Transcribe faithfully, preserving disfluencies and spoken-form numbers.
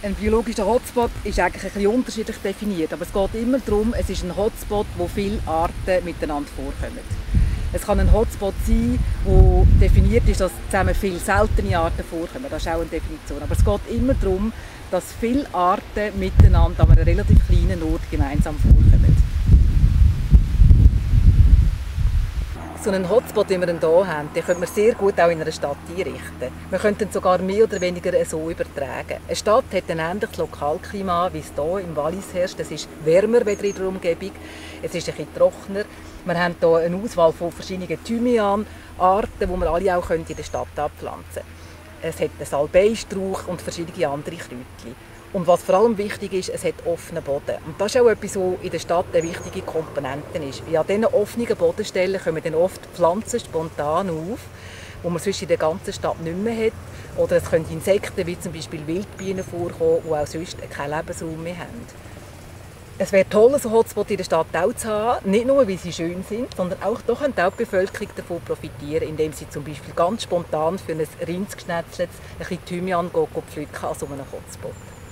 Ein biologischer Hotspot ist eigentlich ein bisschen unterschiedlich definiert, aber es geht immer darum, es ist ein Hotspot, wo viele Arten miteinander vorkommen. Es kann ein Hotspot sein, wo definiert ist, dass zusammen viele seltene Arten vorkommen. Das ist auch eine Definition. Aber es geht immer darum, dass viele Arten miteinander an einem relativ kleinen Ort gemeinsam vorkommen. So einen Hotspot, wie wir ihn hier haben, den können wir sehr gut auch in einer Stadt einrichten. Wir könnten ihn sogar mehr oder weniger so übertragen. Eine Stadt hat ein ähnliches Lokalklima, wie es hier im Wallis herrscht. Es ist wärmer als in der Umgebung, es ist ein bisschen trockener. Wir haben hier eine Auswahl von verschiedenen Thymianarten, die wir alle auch in der Stadt abpflanzen können. Es hat einen Salbeistrauch und verschiedene andere Kräutchen. Und was vor allem wichtig ist, es hat offenen Boden. Und das ist auch etwas, was in der Stadt eine wichtige Komponente ist. Weil an diesen offenen Bodenstellen kommen dann oft Pflanzen spontan auf, die man sonst in der ganzen Stadt nicht mehr hat. Oder es können Insekten wie zum Beispiel Wildbienen vorkommen, die auch sonst keinen Lebensraum mehr haben. Es wäre toll, so Hotspot in der Stadt auch zu haben. Nicht nur, weil sie schön sind, sondern auch, da könnte auch die Bevölkerung davon profitieren, indem sie zum Beispiel ganz spontan für ein Rindsgeschnetzeltes ein bisschen Thymian pflücken an so einem Hotspot.